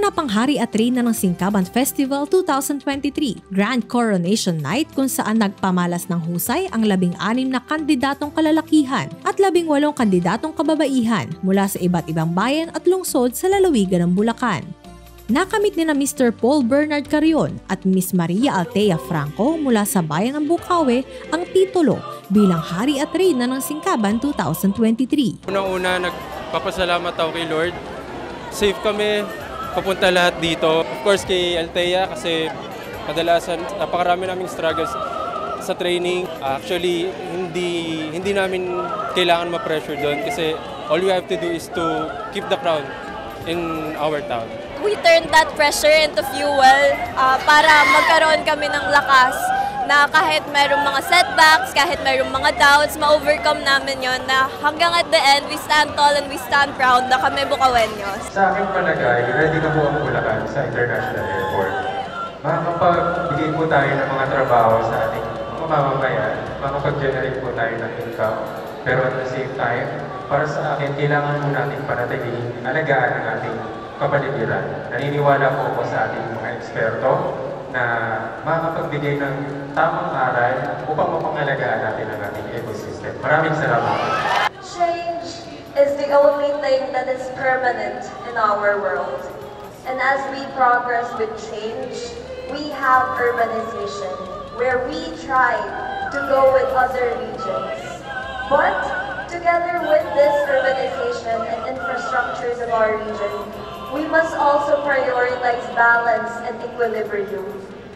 Naganap ang Hari at Reyna ng Singkaban Festival 2023, Grand Coronation Night kung saan nagpamalas ng husay ang 16 na kandidatong kalalakihan at 18 kandidatong kababaihan mula sa iba't ibang bayan at lungsod sa lalawigan ng Bulacan. Nakamit ni na Mr. Paul Bernard Carrion at Miss Maria Altea Franco mula sa bayan ng Bukawi ang titulo bilang Hari at Reyna ng Singkaban 2023. Unang-una, nagpapasalamat ako kay Lord. Safe kami, papunta lahat dito. Of course kay Altea kasi kadalasan napakarami naming struggles sa training. Actually, hindi namin kailangan ma-pressure doon kasi all we have to do is to keep the crown in our town. We turned that pressure into fuel para magkaroon kami ng lakas na kahit mayroong mga setbacks, kahit mayroong mga doubts, ma-overcome namin yon na hanggang at the end, we stand tall and we stand proud na kami Bukawenyos. Sa aking palagay, ready na po ang Bulacan sa International Airport. Makakapagbigay po tayo ng mga trabaho sa ating mga mamamayan, makakapag-generate po tayo ng income, pero at the same time, para sa akin, kailangan po natin panatilihin, alagaan ang ating kapaligiran. Naniniwala po ako sa ating mga eksperto na makakapagbigay ng tamang aral upang mapangalagaan natin ang ating ecosystem. Maraming salamat. Change is the only thing that is permanent in our world. And as we progress with change, we have urbanization, where we try to go with other regions. But together with this urbanization and infrastructures of our region, we must also prioritize balance and equilibrium.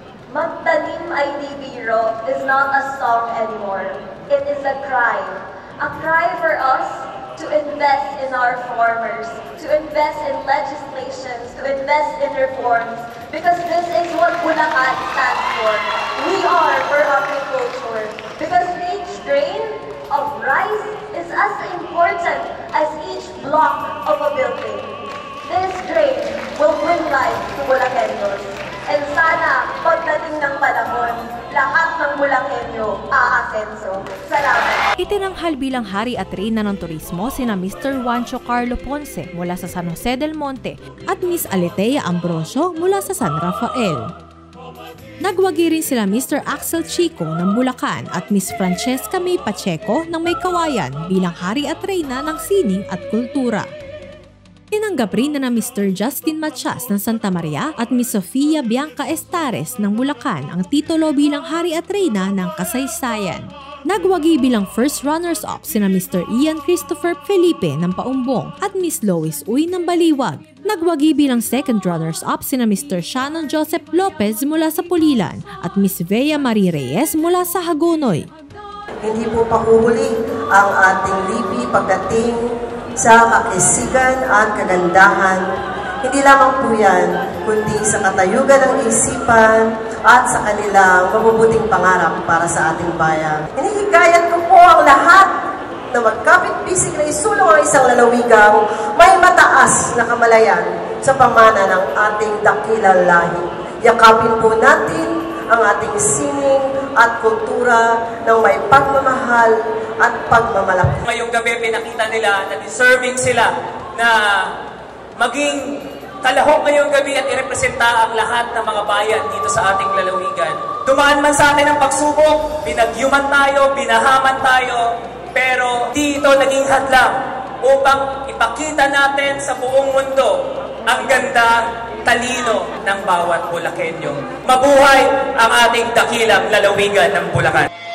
Magtanim ay di biro is not a song anymore. It is a cry. A cry for us to invest in our farmers, to invest in legislations, to invest in reforms, because this is what Bulacan stands for. We are for agriculture, because each grain of rice is as important as each block of a building. This grain will bring life to Bulakeños. And sana, pagdating ng panahon, lahat ng Bulakeño aasenso. Salamat! Itinanghal bilang Hari at Reyna ng Turismo sina Mr. Juancho Carlo Ponce mula sa San Jose del Monte at Miss Aletea Ambrosio mula sa San Rafael. Nagwagi rin sila Mr. Axel Chico ng Bulacan at Miss Francesca May Pacheco ng May Kawayan bilang Hari at Reyna ng Sining at Kultura. Tinanggap rin na Mr. Justin Matias ng Santa Maria at Miss Sofia Bianca Estares ng Bulacan ang titulo bilang Hari at Reyna ng Kasaysayan. Nagwagi bilang first runners-up sina Mr. Ian Christopher Felipe ng Paumbong at Miss Lois Uy ng Baliwag. Nagwagi bilang second runners-up sina Mr. Shannon Joseph Lopez mula sa Pulilan at Miss Vea Marie Reyes mula sa Hagonoy. Hindi po pahuhuli ang ating lipi pagdating sa kakisigan at kagandahan. Hindi lamang po yan, kundi sa katayugan ng isipan at sa kanilang mabubuting pangarap para sa ating bayan. Hinihikayat ko po ang lahat na magkapit-bisig na isulong ang isang lalawigang may mataas na kamalayan sa pamana ng ating dakilang lahi. Yakapin po natin ang ating sining at kultura ng may pagmamahal at pagmamalaki. Ngayong gabi, pinakita nila na deserving sila na maging kalahok ngayong gabi at irepresenta ang lahat ng mga bayan dito sa ating lalawigan. Dumaan man sa atin ang pagsubok, binagyuman tayo, binahaman tayo, pero dito naging hadlang upang ipakita natin sa buong mundo ang ganda, talino ng bawat Bulakeño. Mabuhay ang ating dakilang lalawigan ng Bulacan.